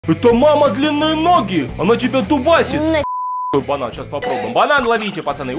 Это мама длинные ноги! Она тебя дубасит! Банан, сейчас попробуем. Банан ловите, пацаны!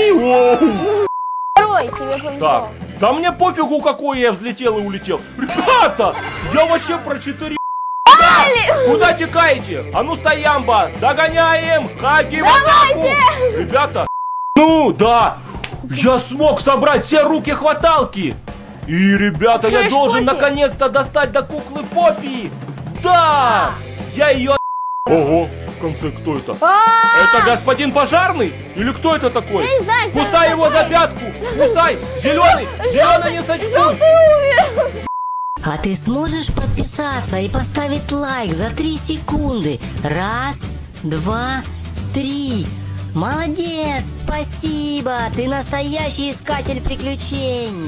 Второй, тебе повезло. Так, да мне пофигу, какой я взлетел и улетел. Ребята, я вообще про 4... Куда текаете? А ну стоямба! Догоняем! Хаги в атаку! Ребята, ну да! Я смог собрать все руки-хваталки! И, ребята, я должен наконец-то достать до куклы Поппи! Да! Я ее... Ого, в конце кто это? Это господин пожарный? Или кто это такой? Я не знаю, кто Кусай это его такой. за пятку! Кусай! Зеленый! Зеленый не сочкуй! Желтый умер! А ты сможешь подписаться и поставить лайк за 3 секунды? 1, 2, 3. Молодец, спасибо, ты настоящий искатель приключений.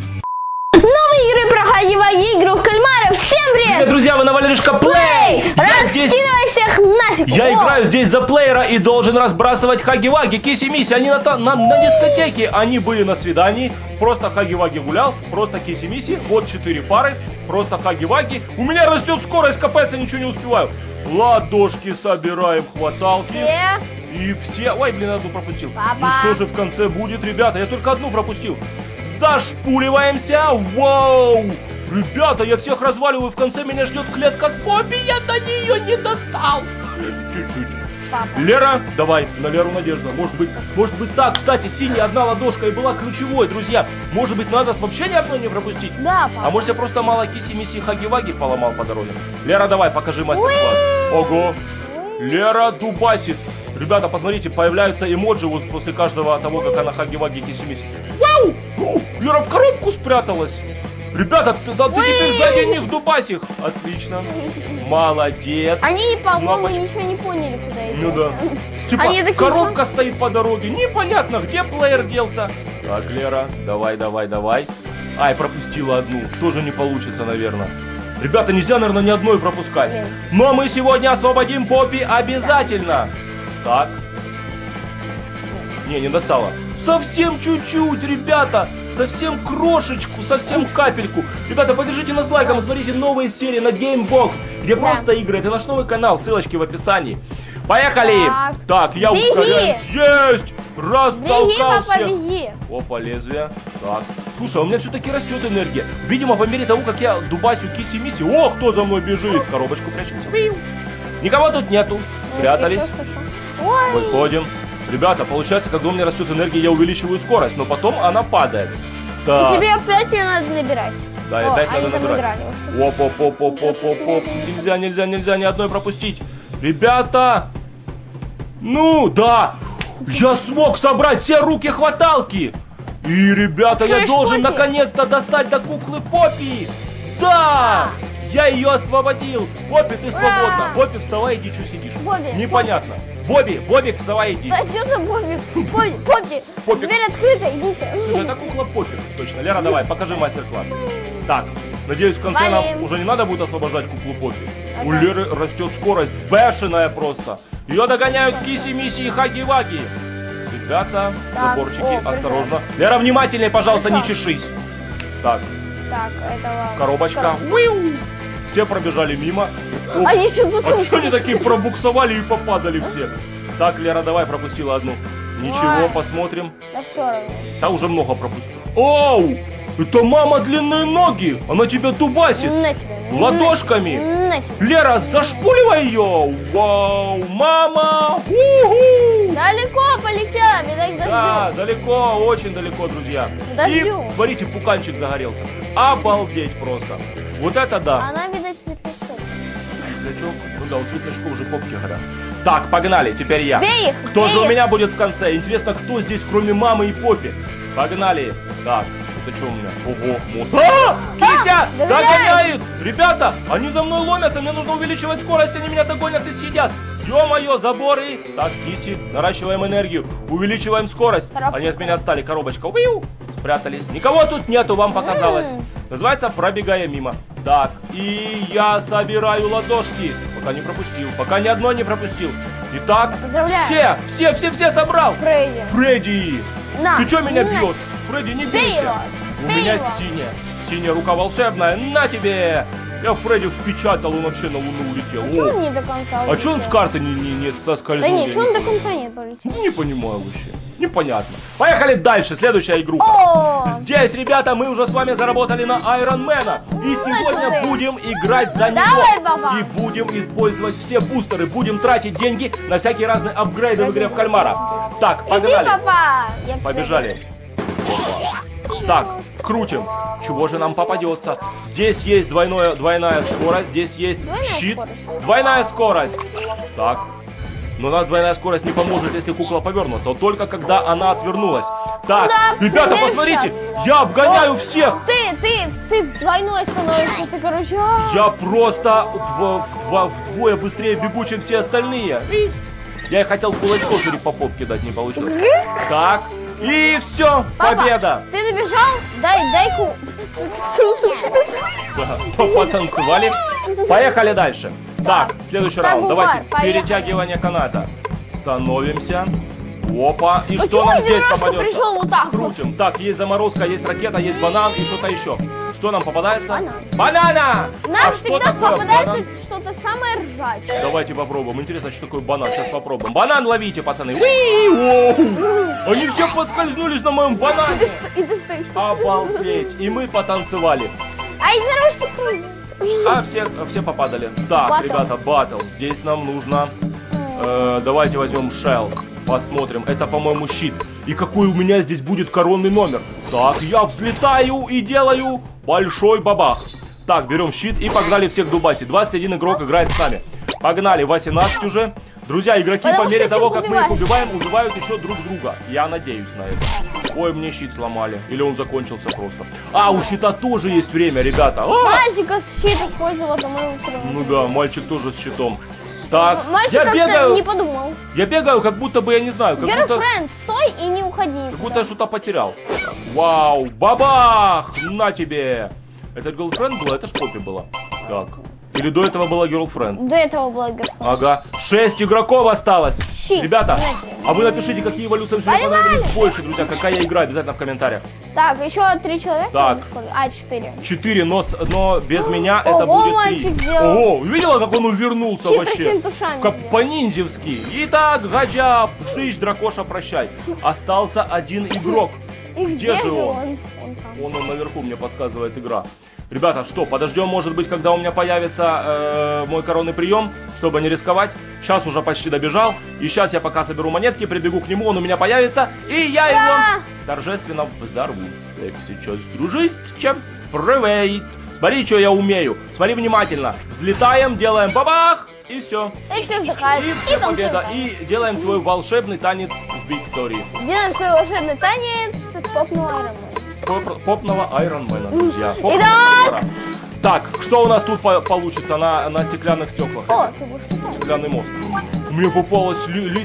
Новые игры про Хаги-Ваги, игру в кальмара. Всем привет! Привет, друзья, вы на Валеришка Плей! Раскидывай всех нафиг! Я играю здесь за плеера и должен разбрасывать Хаги-Ваги, Киси-Миси. Они на дискотеке, они были на свидании. Просто Хаги-Ваги гулял, просто Киси-Миси. Вот 4 пары, просто Хаги-Ваги. У меня растет скорость, капец, я ничего не успеваю. Ладошки собираем, хваталки. Все. И все... Ой, блин, одну пропустил. Папа. Ну что же в конце будет, ребята? Я только одну пропустил. Зашпуливаемся. Вау! Ребята, я всех разваливаю. В конце меня ждет клетка с Поппи. Я до нее не достал. Чуть-чуть. Лера, давай, на Леру надежда. Может быть так, кстати, синяя одна ладошка и была ключевой, друзья. Может быть, надо вообще ни одной не пропустить? Да, папа. А может, я просто мало Киси-Миси Хаги-Ваги поломал по дороге? Лера, давай, покажи мастер-класс. Ого! Лера дубасит. Ребята, посмотрите, появляются эмоджи вот после каждого того, как она Хаги-Ваги Киси-Миси. Вау! Лера в коробку спряталась. Ребята, ты теперь сзади них дубасих. Отлично. Молодец. Они, по-моему, Кнопочка. ничего не поняли, куда идти. Ну да. Типа, Они такие, коробка стоит по дороге. Непонятно, где плеер делся. Так, Лера, давай. Ай, пропустила одну. Тоже не получится, наверное. Ребята, нельзя, наверное, ни одной пропускать. Нет. Но мы сегодня освободим Поппи обязательно. Так. Не достала. Совсем чуть-чуть, ребята. Совсем крошечку, совсем капельку. Ребята, поддержите нас лайком и смотрите новые серии на Gamebox, где просто игры. Это наш новый канал, ссылочки в описании. Поехали! Так, я ускоряюсь. Есть! Растолкался. Беги, папа, беги. Опа, лезвие. Так. Слушай, а у меня все-таки растет энергия. Видимо, по мере того, как я дубасю Киси-Миси. О, кто за мной бежит? Коробочку прячемся. Никого тут нету. Спрятались. Ой. Выходим. Ребята, получается, когда у меня растет энергия, я увеличиваю скорость, но потом она падает. Так. И тебе опять ее надо набирать. Да, и опять надо набирать. Оп. Нельзя ни одной пропустить. Ребята! Ну, да! Я смог собрать все руки-хваталки! И, ребята, я должен наконец-то достать до куклы Поппи! Да! Я ее освободил! Поппи, ты свободна! Поппи, вставай, иди, что сидишь? Непонятно. Бобик, вставай, иди. Да что за Бобик? Поппи, дверь открыта, идите. Это кукла Поппи, точно. Лера, давай, покажи мастер-класс. Так, надеюсь, в конце нам уже не надо будет освобождать куклу Поппи. У Леры растет скорость бешеная просто. Ее догоняют Киси-Миси и Хаги-Ваги. Ребята, заборчики, осторожно. Лера, внимательнее, пожалуйста, не чешись. Так, этого... коробочка. Все пробежали мимо. Они что-то А что они такие пробуксовали и попадали все? Так, Лера, давай, пропустила одну. Ничего, посмотрим. Да все равно. Да уже много пропустил. Оу! Это мама длинные ноги! Она тебя дубасит! На тебе. Ладошками! На тебе. Лера, зашпуливай ее! Вау! Мама! У-ху! Далеко полетела, видать, Да, дождем. далеко, очень далеко, друзья. Дождем. И, смотрите, пуканчик загорелся. Обалдеть просто. Вот это да. Она, видать, светлячок. Светлячок? Ну да, у светлячка уже попки горят. Так, погнали, теперь я. Бей их, Кто бей же у их. меня будет в конце? Интересно, кто здесь, кроме мамы и Поппи? Погнали. Так, это что у меня? Ого, мост. Кися! Догоняют! Ребята, они за мной ломятся, мне нужно увеличивать скорость, они меня догонят и съедят. Ё-моё, заборы. Так, Киси, наращиваем энергию, увеличиваем скорость. Они от меня отстали, коробочка. Уиу! Спрятались. Никого тут нету, вам показалось. Называется «Пробегая мимо». Так, и я собираю ладошки. Пока не пропустил, пока ни одной не пропустил. Итак, все собрал. Фредди! На, Ты что меня на. бьешь? Фредди, не Бей бейся. его, У бей меня его. синяя рука волшебная. На тебе! Я Фредди впечатал, он вообще на Луну улетел. Чего он не до конца А что он с карты не соскользнул? Да нет, чего он до конца не полетел? Не понимаю вообще. Непонятно. Поехали дальше. Следующая игруха. О! Здесь, ребята, мы уже с вами заработали на Айронмена. И сегодня крутые. будем играть за него. Давай, баба. И будем использовать все бустеры. Будем тратить деньги на всякие разные апгрейды в игре в кальмара. Так, погнали. Иди, папа! Я к тебе. Побежали. Так, крутим. Чего же нам попадется? Здесь есть двойная скорость. Здесь есть Двойная щит. скорость. Двойная скорость. Так. Но у нас двойная скорость не поможет, если кукла повернута. Только когда она отвернулась. Так, Да, ребята, примерно посмотрите. сейчас. Я обгоняю всех. Ты двойной становишься, ты, короче... Я просто вдвое быстрее бегу, чем все остальные. Я и хотел кулачком по попке дать, не получилось. Так, и все, Папа, победа. ты добежал? Дай ку... Да, потанцевали. Поехали дальше. Так, следующий Так, раунд. Губар, Давайте поехали. перетягивание каната. Становимся. Опа. И что Почему нам я здесь немножко попадется? пришел вот так вот? Крутим. Так, есть заморозка, есть ракета, есть банан и что-то еще. Что нам попадается? Банан. Банана! Нам А что всегда такое попадается банан? что-то самое ржачное. Давайте попробуем. Интересно, что такое банан. Сейчас попробуем. Банан ловите, пацаны. Уи! Воу! Они все подскользнулись на моем банане. И ты стоишь. Обалдеть. И мы потанцевали. Ай, здорово, что ты... А все попадали. Так, Батл. ребята, батл. Здесь нам нужно... давайте возьмем Shell. Посмотрим. Это, по-моему, щит. И какой у меня здесь будет коронный номер. Так, я взлетаю и делаю большой бабах. Так, берем щит и погнали всех дубасить. 21 игрок играет с нами. Погнали, 18 уже. Друзья, игроки Потому по мере что того, всех как мы их убиваешь. убивают еще друг друга. Я надеюсь на это. Ой, мне щит сломали. Или он закончился просто. А, у щита тоже есть время, ребята. Мальчика щит использовал, но мы его все равно... Ну да, мальчик тоже с щитом. Так, Мальчик я как-то бегаю, не подумал. я бегаю, как будто бы, я не знаю, как будто Girlfriend, стой и не уходи я никуда. что-то потерял. Вау, бабах, на тебе. Это girlfriend была, это ж Поппи была. Так, или до этого была girlfriend. До этого была girlfriend. Ага, 6 игроков осталось. Щит, Ребята, знаете. а вы напишите, какие эволюции вам сегодня Поливали. понравились больше, друзья, какая игра, обязательно в комментариях. Так, еще 3 человека? Так. или сколько? А, 4. 4, но без меня Ого, это будет 3. мальчик сделал. Ого, видела, как он увернулся вообще? Хитростными тушами Как сделал. по-ниндзевски. Итак, Гадя, сыщ, дракоша, прощай. Остался один игрок. И Где же он? Он там. Он наверху, мне подсказывает игра. Ребята, что, подождем, может быть, когда у меня появится мой коронный прием, чтобы не рисковать. Сейчас уже почти добежал. И сейчас я пока соберу монетки, прибегу к нему, он у меня появится. И я его торжественно взорву. Так, сейчас, дружище, привет. Смотри, что я умею. Смотри внимательно. Взлетаем, делаем бабах. И все. И все вздыхают. И все там победа. всё И делаем свой волшебный танец Виктории. делаем свой волшебный танец попного Айронмена. Попного Айронмена, друзья. Попного Итак! Айронмена. Так, что у нас тут получится на стеклянных стеклах? О, ты будешь летать. Стеклянный мост. Мне попалась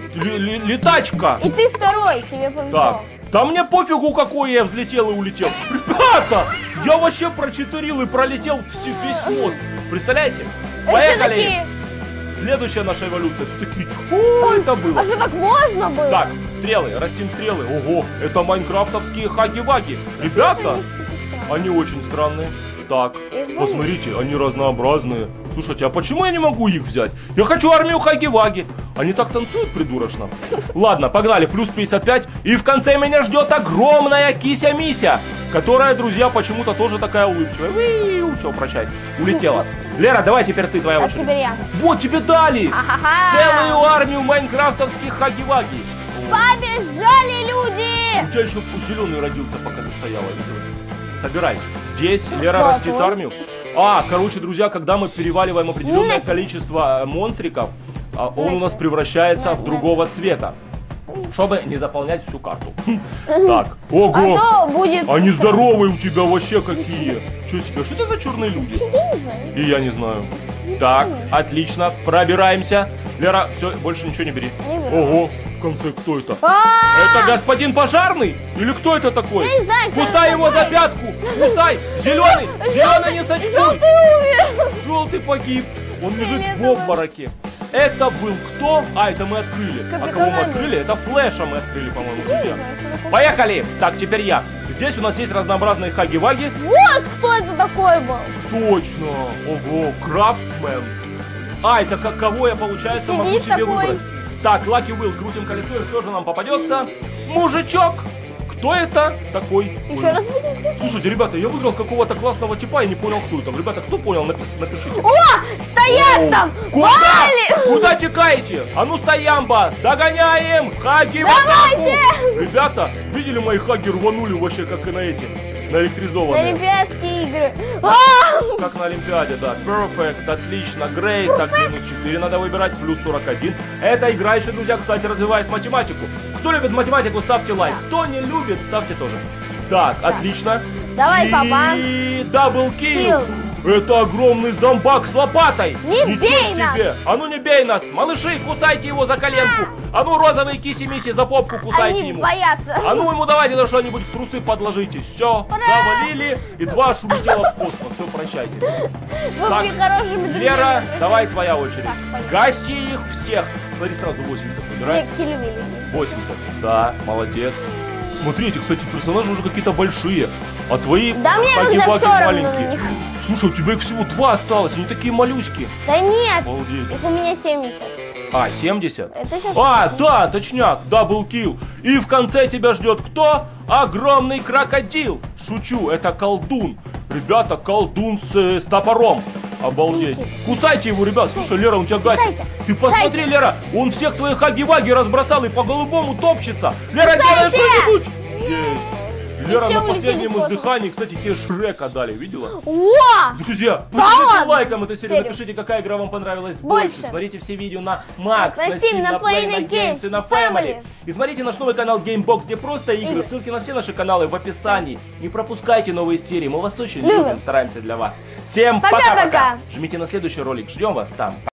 летачка. И ты второй, тебе повезло. Так, да мне пофигу, какой я взлетел и улетел. Ребята, я вообще прочитерил и пролетел весь мост. Представляете? И все Поехали. такие, Следующая наша эволюция. Все такие, что это было? а что так можно было? Так, стрелы, растим стрелы. Ого, это майнкрафтовские хаги-ваги. Ребята, они очень странные. Так, Их посмотрите, они разнообразные. Слушайте, а почему я не могу их взять? Я хочу армию хаги-ваги. Они так танцуют придурочно. Ладно, погнали, плюс 55. И в конце меня ждет огромная кися-мися, которая, друзья, почему-то тоже такая улыбчивая. Все, прощай, улетела. Лера, давай теперь ты, твоя Так, очередь. теперь я. Вот тебе дали Ахаха! целую армию майнкрафтовских хаги-ваги. Побежали люди! У тебя еще зеленый родился, пока ты стояла. Видела? Собирай. Здесь Лера Золотой. растит армию. Короче, друзья, когда мы переваливаем определенное Нет. количество монстриков, он у Нет. нас превращается в Нет. другого цвета. Чтобы не заполнять всю карту. Так, ого! А то будет... Они здоровые у тебя вообще какие. Что себе? Что это за черные люди? Я не знаю. И я не знаю. Так, отлично. Пробираемся. Лера, все, больше ничего не бери. Не беру. Ого, в конце кто это? А, Это господин пожарный? Или кто это такой? Я не знаю, кто Кусай это его такой. за пятку! Кусай! Зеленый! Зеленый не сочтут! Желтый умер! Желтый погиб! Он лежит в Фиолетовый. обмороке. Это был кто? А, это мы открыли. А Капитан кого мы Америка. открыли? Это Флэша мы открыли, по-моему, Не друзья. знаю, что такое. Поехали! Так, теперь я. Здесь у нас есть разнообразные хаги-ваги. Вот кто это такой был. Точно! Ого, Крафтмен. А, это как кого я, получается, могу Сидит себе такой. выбрать. Так, Лаки Уилл, крутим колесо, и что же нам попадется? Мужичок! Кто это такой? Еще раз будем крутить. Слушайте, ребята, я выиграл какого-то классного типа и не понял, кто это. Ребята, кто понял, напишите. О, стоят там. Куда? Вали! Куда текаете? А ну, стоямба! Догоняем! Хаги в Давайте! атаку! Ребята, видели, мои хаги рванули вообще как и на эти, на На электризованные. Олимпийские игры. А! Как на Олимпиаде, да. Perfect, отлично, great. Так, минус 4 надо выбирать, плюс 41. Эта игра еще, друзья, кстати, развивает математику. Кто любит математику, ставьте лайк. Кто не любит, ставьте тоже. Так, отлично. Давай, И папа. даблкил. Это огромный зомбак с лопатой. Не Ничего бей себе. нас. А ну не бей нас. Малыши, кусайте его за коленку. А ну розовые киси-миси за попку кусайте Они ему. боятся. А ну ему давайте да что-нибудь в трусы подложите. Все, завалили. И 2 аж улетело в космос. Все, прощайте. Вы Так, были хорошими друзьями. Лера, давай твоя очередь. Так, понятно. Гаси их всех. Смотри, сразу 80 выбирай. Веки любили. 80. Да, молодец. Смотрите, кстати, персонажи уже какие-то большие. А твои Да мне когда хаги-ваги все равно на маленькие. них. Слушай, у тебя их всего 2 осталось. Они такие малюськи. Да нет, Обалдеть. их у меня 70. А, 70? Это сейчас... А, да, точняк, даблкил. И в конце тебя ждет кто? Огромный крокодил. Шучу, это колдун. Ребята, колдун с топором. Обалдеть. Видите? Кусайте его, ребят. Слушай, Лера, он тебя гасит. Кусайте. Ты посмотри, Кусайте. Лера, он всех твоих хаги-ваги разбросал и по голубому топчется. Лера, делай Кусайте. что-нибудь. Есть. Лера все на улетели последнем в космос. издыхании, кстати, тебе Шрека дали, видела? О! Друзья, Да поставьте ладно? лайком эту серию, Серию. напишите, какая игра вам понравилась больше. Больше. Смотрите все видео на Max, На Steam, на Play, на Games, и на на Family. Family. И смотрите наш новый канал Gamebox, где просто игры. Игры. Ссылки на все наши каналы в описании. Не пропускайте новые серии, мы вас очень Любим. любим, стараемся для вас. Всем Пока-пока. пока-пока. Жмите на следующий ролик, ждем вас там.